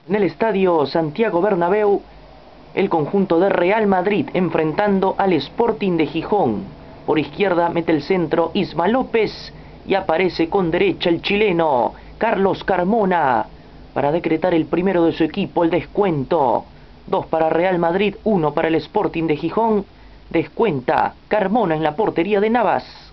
En el estadio Santiago Bernabéu, el conjunto de Real Madrid enfrentando al Sporting de Gijón. Por izquierda mete el centro Isma López y aparece con derecha el chileno Carlos Carmona para decretar el primero de su equipo, el descuento. 2 para Real Madrid, 1 para el Sporting de Gijón. Descuenta Carmona en la portería de Navas.